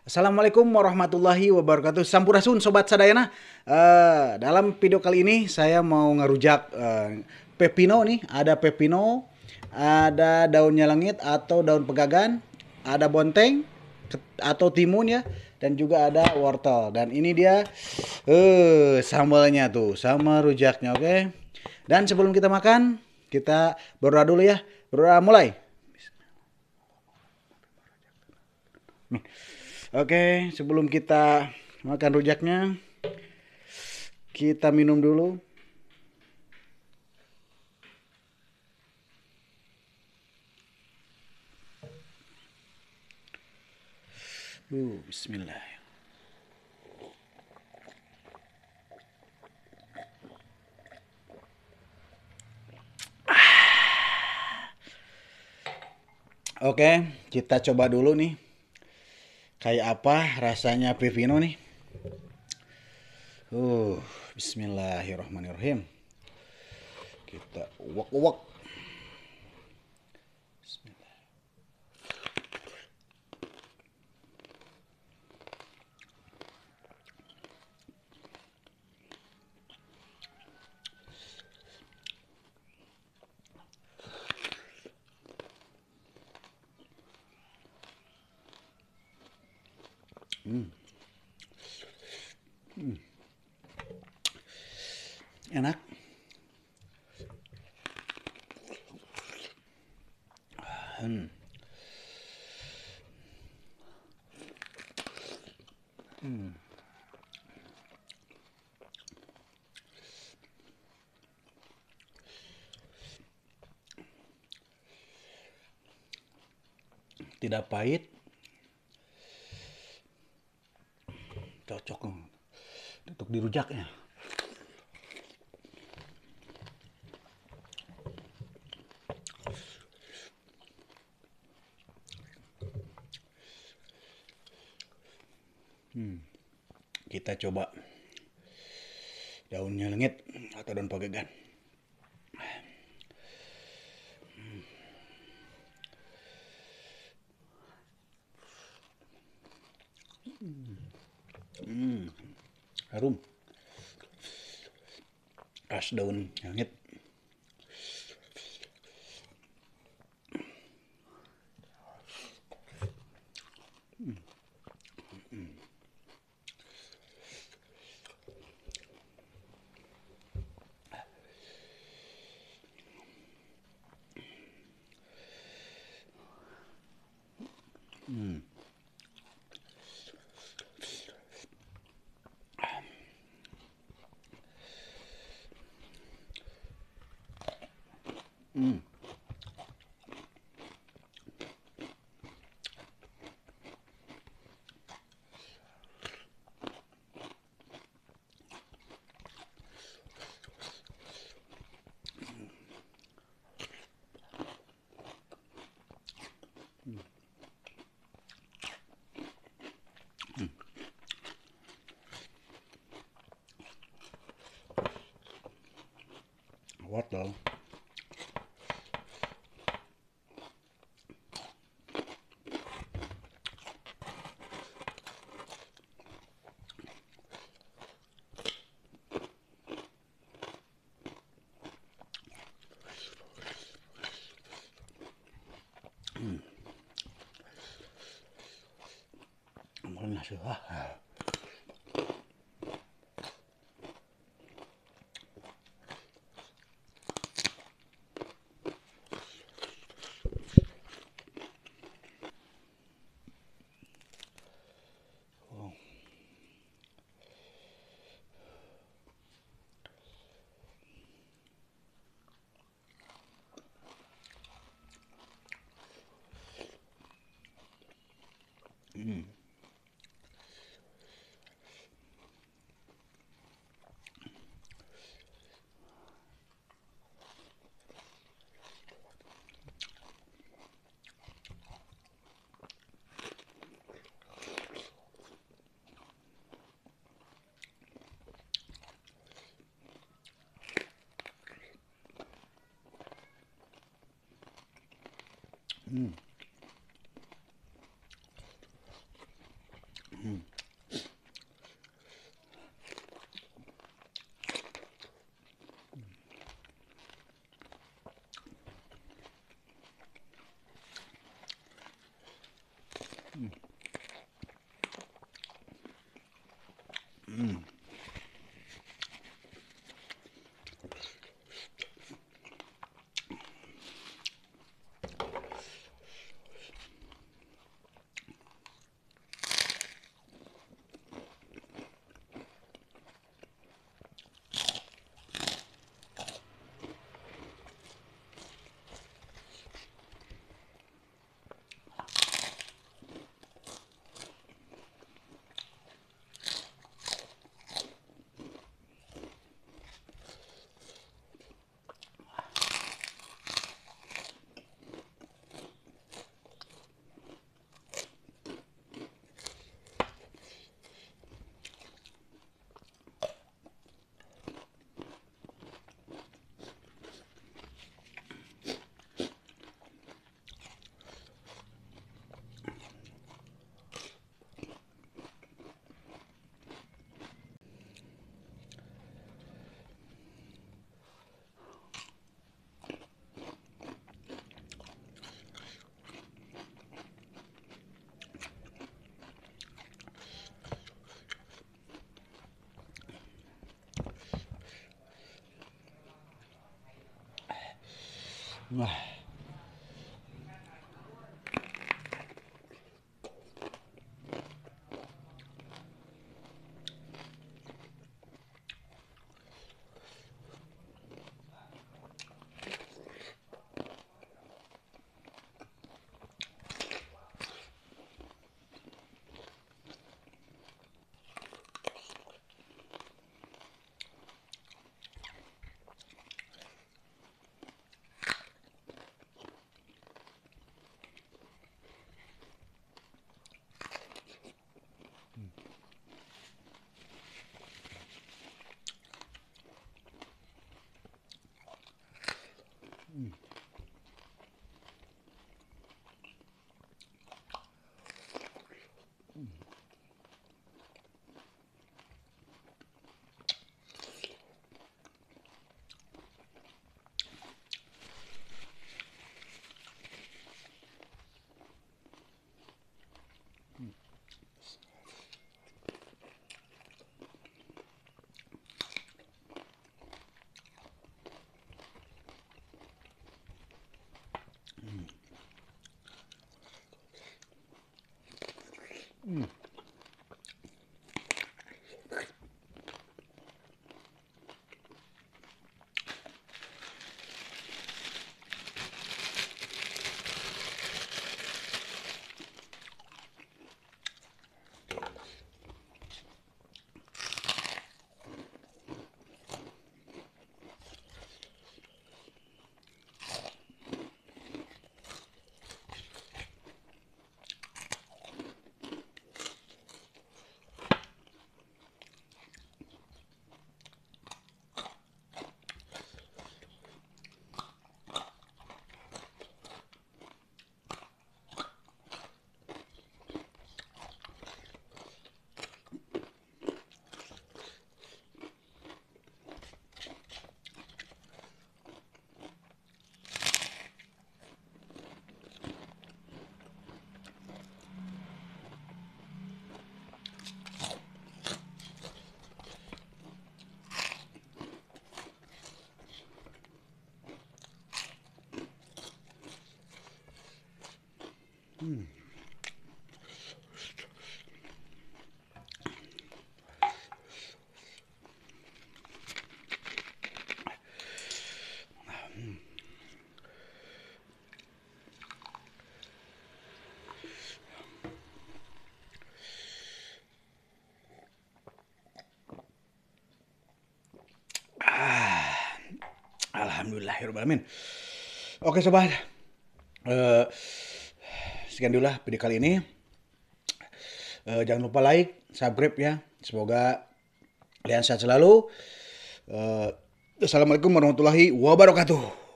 Assalamualaikum warahmatullahi wabarakatuh. Sampurasun sobat sadayana. Dalam video kali ini saya mau ngerujak pepino nih. Ada pepino, ada daunnya langit atau daun pegagan, ada bonteng atau timun ya, dan juga ada wortel. Dan ini dia sambalnya tuh sama rujaknya, oke. Dan sebelum kita makan, kita berdoa dulu ya. Berdoa mulai. Oke, sebelum kita makan rujaknya, kita minum dulu. Bismillah. Oke, kita coba dulu nih. Kayak apa rasanya pepino nih? Uh, Bismillahirrahmanirrahim. Kita uwak-uwak. Bismillah. Enak. Hmm. Tidak pahit, cocok untuk dirujaknya. Kita coba daunnya lengit atau daun pegagan. Harum. Khas daun lengit. Wortel. Amalnya sih. Wah. Alhamdulillahirrahmanirrahim. Oke sobat, Eh, sekian dulu lah video kali ini. Jangan lupa like, subscribe ya. Semoga kalian sehat selalu. Assalamualaikum warahmatullahi wabarakatuh.